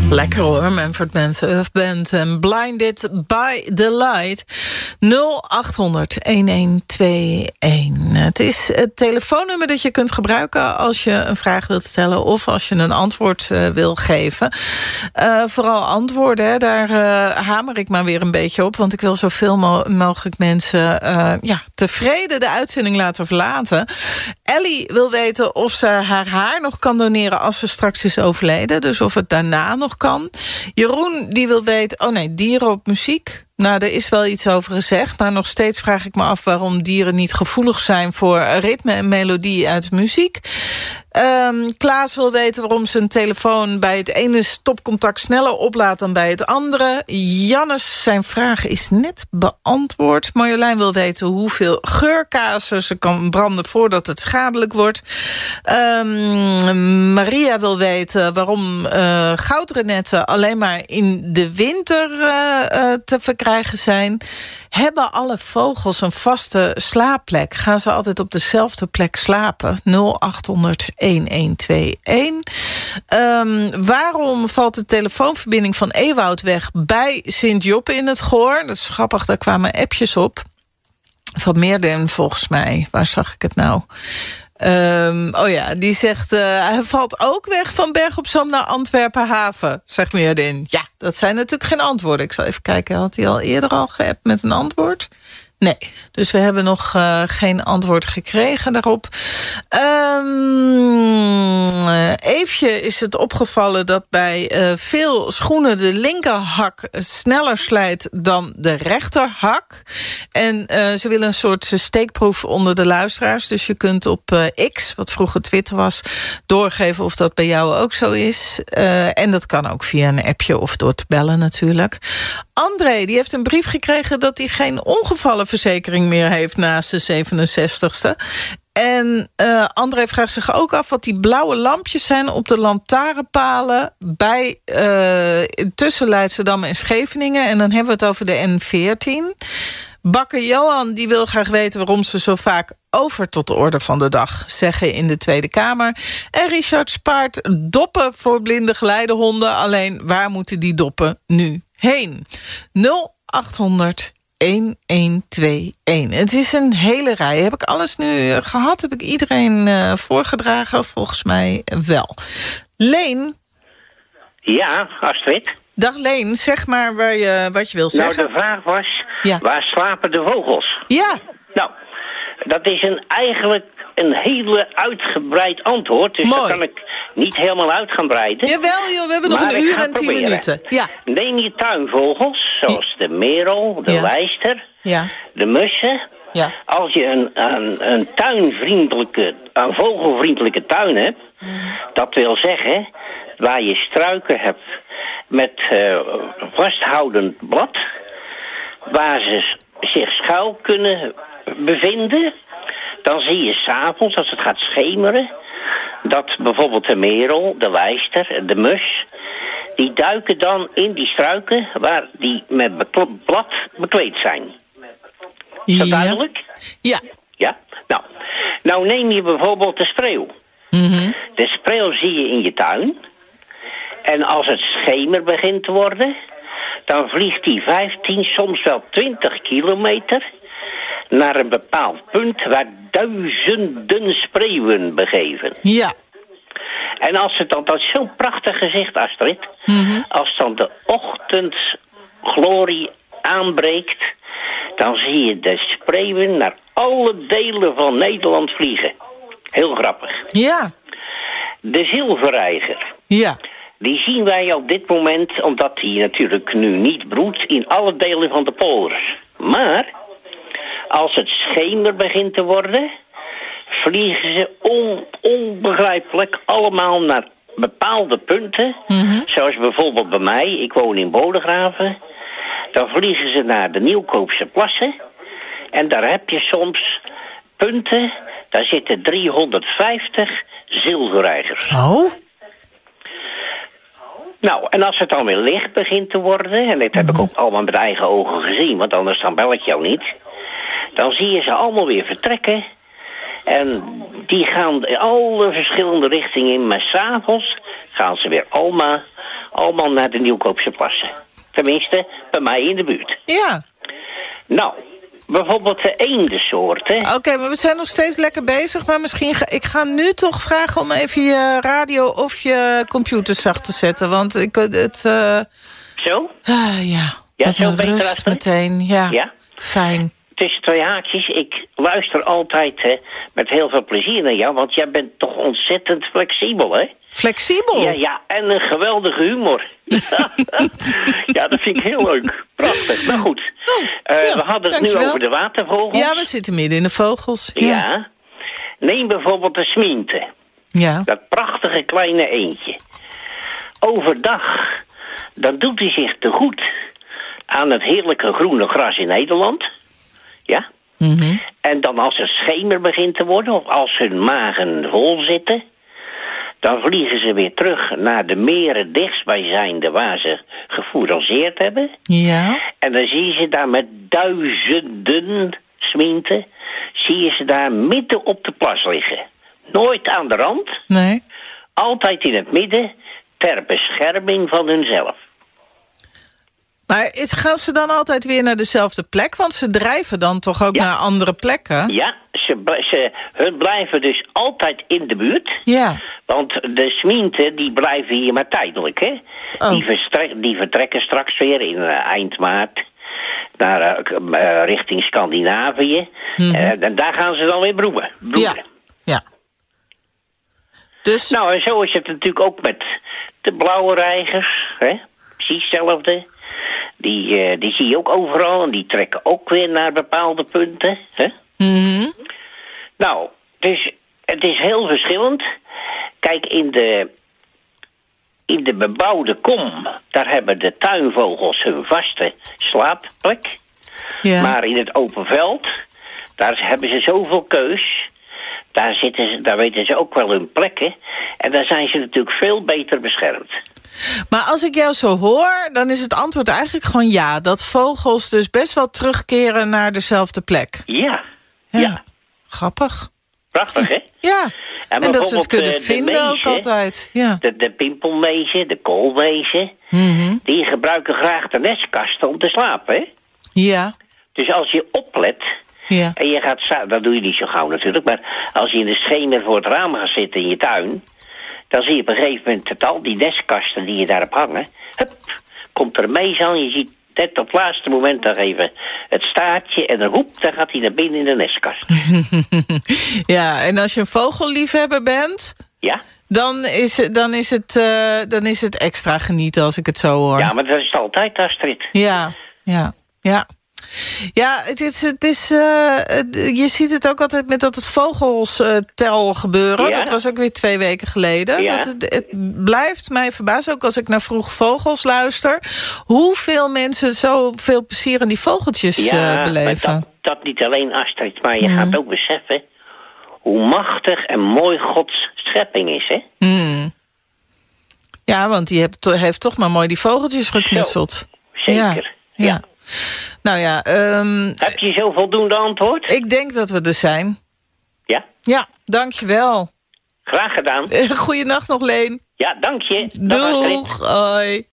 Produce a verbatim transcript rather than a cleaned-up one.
Lekker hoor, Manfred Mann's Earth Band en Blinded by the Light. nul acht honderd, een een twee een. Het is het telefoonnummer dat je kunt gebruiken als je een vraag wilt stellen of als je een antwoord uh, wil geven. Uh, vooral antwoorden, hè, daar uh, hamer ik maar weer een beetje op, want ik wil zoveel mo- mogelijk mensen uh, ja, tevreden de uitzending laten verlaten. Ellie wil weten of ze haar haar nog kan doneren als ze straks is overleden. Dus of het daarna nog kan. Jeroen die wil weten, oh nee, dieren op muziek. Nou, er is wel iets over gezegd, maar nog steeds vraag ik me af waarom dieren niet gevoelig zijn voor ritme en melodie uit muziek. Um, Klaas wil weten waarom zijn telefoon bij het ene stopcontact sneller oplaadt dan bij het andere. Jannes, zijn vraag is net beantwoord. Marjolein wil weten hoeveel geurkazen ze kan branden voordat het schadelijk wordt. Um, Maria wil weten waarom uh, goudrenetten alleen maar in de winter uh, uh, te verkrijgen zijn. Hebben alle vogels een vaste slaapplek? Gaan ze altijd op dezelfde plek slapen? nul acht honderd, een een twee een. Um, waarom valt de telefoonverbinding van Ewoud weg bij Sint-Joppe in het Goor? Dat is grappig, daar kwamen appjes op. Van Meerden volgens mij. Waar zag ik het nou? Um, oh ja, die zegt, uh, hij valt ook weg van Berg op Zoom naar Antwerpen haven, zegt Meerdin. Ja, dat zijn natuurlijk geen antwoorden. Ik zal even kijken, had hij al eerder al geappt met een antwoord? Nee, dus we hebben nog uh, geen antwoord gekregen daarop. Um, uh, Eefje is het opgevallen dat bij uh, veel schoenen de linkerhak sneller slijt dan de rechterhak. En uh, ze willen een soort steekproef onder de luisteraars. Dus je kunt op uh, X, wat vroeger Twitter was, doorgeven of dat bij jou ook zo is. Uh, en dat kan ook via een appje of door te bellen natuurlijk. André, die heeft een brief gekregen dat hij geen ongevallenverzekering meer heeft na zijn zevenenzestigste. En uh, André vraagt zich ook af wat die blauwe lampjes zijn op de lantaarnpalen bij uh, tussen Leidschendam en Scheveningen. En dan hebben we het over de N veertien. Bakker Johan die wil graag weten waarom ze zo vaak over tot de orde van de dag zeggen in de Tweede Kamer. En Richard spaart doppen voor blinde geleidehonden. Alleen waar moeten die doppen nu heen? nul acht honderd, een een twee een. Het is een hele rij. Heb ik alles nu gehad? Heb ik iedereen uh, voorgedragen? Volgens mij wel. Leen? Ja, Astrid. Dag Leen, zeg maar waar je, wat je wil zeggen. Nou, de vraag was, ja. Waar slapen de vogels? Ja. Nou, dat is een, eigenlijk een hele uitgebreid antwoord. Dus Mooi. dat kan ik niet helemaal uit gaan breiden. Jawel joh, we hebben nog maar een uur en tien proberen. minuten. Ja. Neem je tuinvogels, zoals de merel, de ja. lijster, ja. de mussen. Ja. Als je een, een, een tuinvriendelijke, een vogelvriendelijke tuin hebt, mm. dat wil zeggen, waar je struiken hebt met uh, vasthoudend blad, waar ze zich schuil kunnen bevinden, dan zie je 's avonds, als het gaat schemeren, dat bijvoorbeeld de merel, de lijster, de mus, die duiken dan in die struiken waar die met bekl- blad bekleed zijn. Is dat ja. duidelijk? Ja. Ja? Nou, nou neem je bijvoorbeeld de spreeuw. Mm-hmm. De spreeuw zie je in je tuin. En als het schemer begint te worden, dan vliegt die vijftien, soms wel twintig kilometer naar een bepaald punt waar duizenden spreeuwen begeven. Ja. En als het dan, dat is zo'n prachtig gezicht, Astrid, mm-hmm. als dan de ochtendglorie aanbreekt, dan zie je de spreeuwen naar alle delen van Nederland vliegen. Heel grappig. Ja. De zilverreiger. Ja. Die zien wij op dit moment, omdat die natuurlijk nu niet broedt, in alle delen van de polders. Maar als het schemer begint te worden, vliegen ze on, onbegrijpelijk allemaal naar bepaalde punten. Mm-hmm. Zoals bijvoorbeeld bij mij, ik woon in Bodegraven. Dan vliegen ze naar de Nieuwkoopse plassen. En daar heb je soms punten, daar zitten driehonderdvijftig zilverreigers. Oh. Nou, en als het dan weer licht begint te worden, en dat heb mm-hmm. ik ook allemaal met eigen ogen gezien, want anders dan bel ik jou niet, dan zie je ze allemaal weer vertrekken. En die gaan in alle verschillende richtingen in, maar 's avonds gaan ze weer allemaal allemaal naar de Nieuwkoopse plassen. Tenminste, bij mij in de buurt. Ja. Nou, bijvoorbeeld de eendensoorten. Oké, okay, maar we zijn nog steeds lekker bezig. Maar misschien ga ik ga nu toch vragen om even je radio of je computer zacht te zetten. Want ik het... Uh... Zo? Ah, ja, ja, dat zo een rust meteen. Ja, ja, fijn. Tussen twee haakjes, ik luister altijd hè, met heel veel plezier naar jou, want jij bent toch ontzettend flexibel, hè? Flexibel? Ja, ja, en een geweldige humor. Ja, dat vind ik heel leuk. Prachtig. Nou goed, oh, uh, ja, we hadden het dankjewel. nu over de watervogels. Ja, we zitten midden in de vogels. Ja. Ja. Neem bijvoorbeeld de smiente. Ja. Dat prachtige kleine eendje. Overdag, dan doet hij zich te goed aan het heerlijke groene gras in Nederland. Ja? Mm-hmm. En dan als het schemer begint te worden, of als hun magen vol zitten, dan vliegen ze weer terug naar de meren dichtstbijzijnde waar ze gefourageerd hebben. Ja. En dan zie je ze daar met duizenden smienten, zie je ze daar midden op de plas liggen. Nooit aan de rand, Nee. altijd in het midden, ter bescherming van hunzelf. Maar is, gaan ze dan altijd weer naar dezelfde plek? Want ze drijven dan toch ook Ja. naar andere plekken? Ja, ze, ze, hun blijven dus altijd in de buurt. Ja. Want de smienten, die blijven hier maar tijdelijk, hè. Oh. Die, verstrek, die vertrekken straks weer in uh, eind maart naar, uh, uh, richting Scandinavië. Mm-hmm. Uh, en daar gaan ze dan weer broeden. broeden. Ja. Ja. Dus... Nou, en zo is het natuurlijk ook met de blauwe reigers, hè. Precies hetzelfde. Die, uh, die zie je ook overal en die trekken ook weer naar bepaalde punten, hè. Mm-hmm. Nou, dus het is heel verschillend. Kijk, in de, in de bebouwde kom, daar hebben de tuinvogels hun vaste slaapplek. Ja. Maar in het open veld, daar hebben ze zoveel keus. Daar, zitten ze, daar weten ze ook wel hun plekken. En daar zijn ze natuurlijk veel beter beschermd. Maar als ik jou zo hoor, dan is het antwoord eigenlijk gewoon ja. Dat vogels dus best wel terugkeren naar dezelfde plek. Ja, Ja. ja. Grappig. Prachtig, hè? Ja. En, dat ze het bijvoorbeeld, kunnen eh, de vinden ook mezen, altijd. Ja. De, de pimpelmezen, de koolmezen, Mm-hmm. die gebruiken graag de nestkasten om te slapen, hè? Ja. Dus als je oplet Ja. en je gaat... sa- Dat doe je niet zo gauw natuurlijk, maar als je in de schemer voor het raam gaat zitten in je tuin, dan zie je op een gegeven moment het al, die nestkasten die je daarop hangen. Hup, komt er een mees aan, je ziet net op het laatste moment nog even het staartje en dan hoep, dan gaat hij naar binnen in de nestkast. Ja, en als je een vogelliefhebber bent, Ja? dan is, dan is, het, uh, dan is het extra genieten als ik het zo hoor. Ja, maar dat is altijd, Astrid. Ja, ja, ja. Ja, het is, het is, uh, je ziet het ook altijd met dat het vogelstel gebeuren. Ja. Dat was ook weer twee weken geleden. Ja. Dat het, het blijft mij verbazen, ook als ik naar Vroege Vogels luister, hoeveel mensen zoveel plezier aan die vogeltjes Ja, uh, beleven. maar dat, dat niet alleen, Astrid, maar je Mhm. gaat ook beseffen hoe machtig en mooi Gods schepping is, hè? Mm. Ja, want die heeft, heeft toch maar mooi die vogeltjes geknutseld. Zeker, Ja. ja. Ja. Nou ja, um, Heb je zo voldoende antwoord? ik denk dat we er zijn. Ja, Ja, dankjewel. graag gedaan. Goeienacht nog, Leen. Ja, dank je. Dag, Astrid. Doeg, hoi.